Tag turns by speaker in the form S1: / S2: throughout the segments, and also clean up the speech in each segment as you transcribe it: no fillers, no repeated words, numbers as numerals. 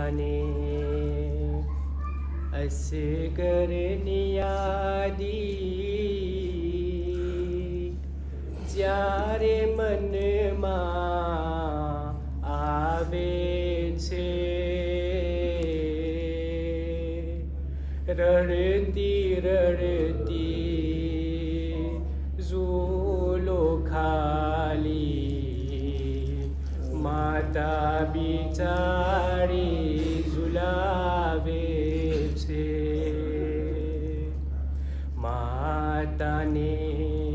S1: માતાને અસગરની યાદી જ્યારે મનમાં આવે છે, રડતી રડતી ઝૂલો ખાલી માતા બિચારી ઝુલાવે છે. માતાને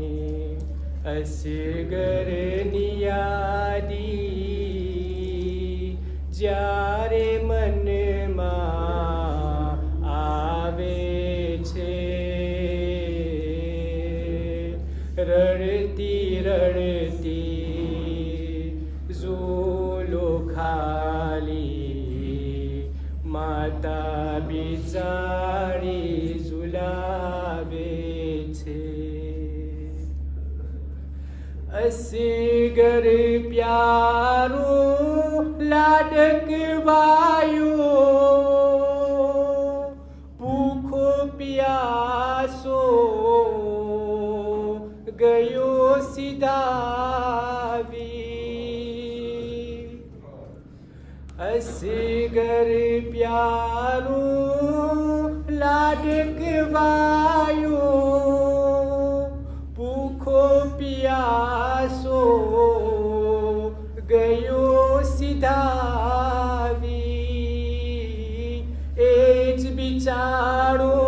S1: અસગરની યાદી જ્યારે મનમાં આવે છે, રડતી રડતી ઝૂલો ખાલી માતા બિચારી ઝુલાવે છે. અસગર પ્યારો લાડકવાયો, ભૂખો પ્યાસો ગયો સીધાવી. અસગર પ્યારો લાડકવાયો, ભૂખો પ્યાસો ગયો સીધાવી. એ જ બિચારો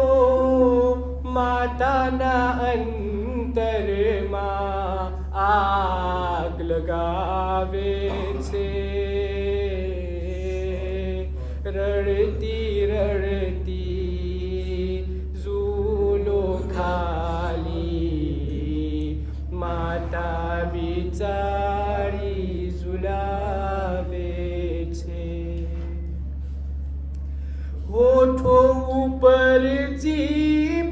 S1: માતાના અંતરમાં આગ લગાવે છે. રડતી રડતી ઝૂલો ખાલી માતા બિચારી ઝુલાવે છે. હોઠો ઉપર જીભ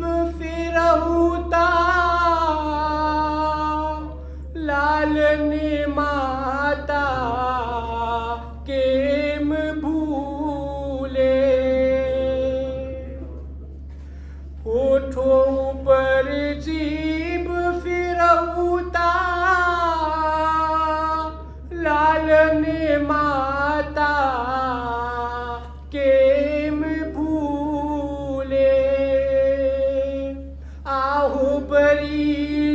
S1: ફેરવતા લાલને માતા કેમ ભૂલે. હોઠો ઉપર જીભ ફેરવતા લાલને માતા કેમ ભૂલે. આહો બરી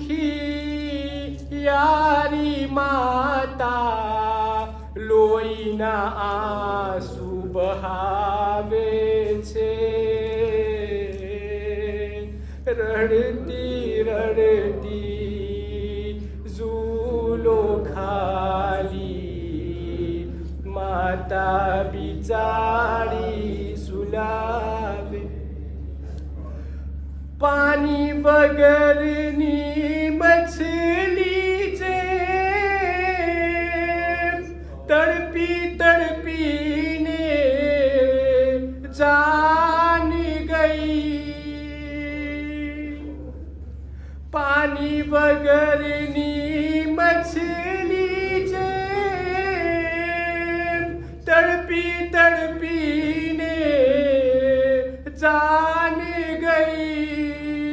S1: દુખી યારી માતા લોહીના આંસુ બહાવે છે. રડતી રડતી ઝૂલો ખાલી માતા બિચારી ઝુલાવે. પાણી વગરની મછલી જેમ તડપી તડપીને જાન ગઈ. પાણી વગરની મછલી જેમ તડપી તડપીને જાન ગઈ.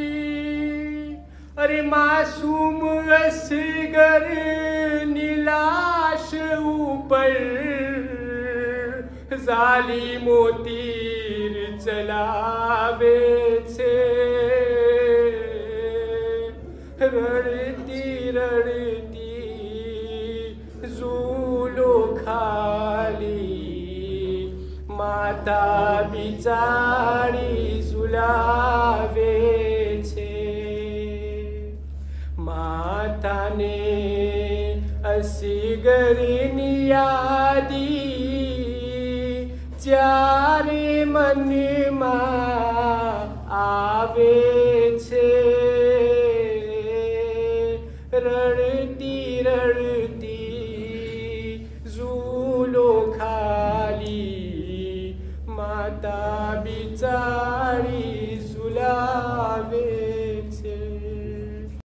S1: અરે માસૂમ અસગર નીલાશ ઉપર ઝાલિમો તીર ચલાવે છે. રડતી રડતી ઝૂલો ખાલી માતા બિચારી ઝુલાવે છે. માતાને અસગરની યાદી જ્યારે મનમાં આવે છે, રડતી રડતી ઝૂલો ખાલી માતા બિચારી ઝુલાવે